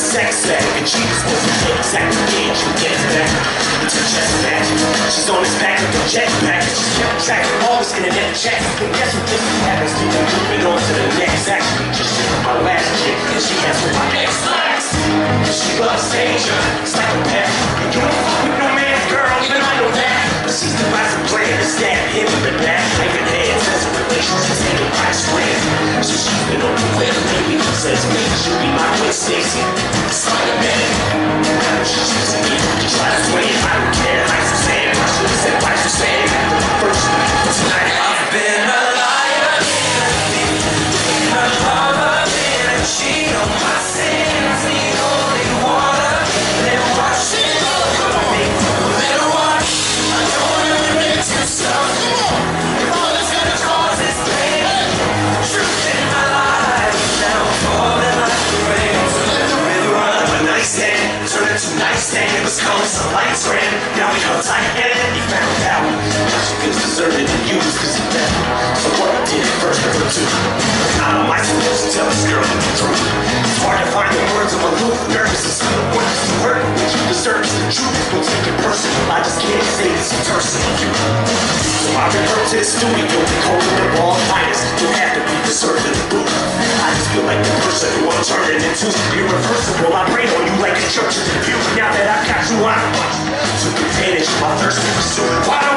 sex back, and she was supposed to take exactly the age you get back. It's a chess match. She's on his back like a jetpack, and she's kept track of all his internet chats. And guess what this happens to me? Moving on to the next. Actually, just shit with my last chick, and she has with my ex last. She loves danger, psychopath, and you don't fuck with no man's girl, even I know that. But she's devised a plan to stab him in the back, like an head says a relationship taken by his friend. So she's been on the web, maybe he says me, she'll be my Gwen Stacy. Spider-Man, now she's choosing me. She tries to sway it, I don't care. Life's a stand, I should have said life's a stand. First, tonight I've been a liar, been a lover, been a cheat on my sins, the only water, then wash it over me. Then what? I don't wanna get too stuck. If all it's gonna cause is pain, truth in my life, now I'm falling like the rain. So let the river run up a nightstand, turn it to nightstand, it was calm, some lights ran. Now we held tight and then he found out she feels deserted and used cause he left. So what I did first of all too. How am I supposed to tell this girl the truth? It's hard to find the words of a loop, nervous and still what is the word which you deserve is the truth. Don't take it personal, I just can't say this in person of you. So I return to the studio, holding the ball finest. Don't have to be deserved in the booth. I just feel like the person who I'm turning into. Irreversible, I pray on you like a church in the view. Now that I got you, I took advantage of my thirst to pursue. Why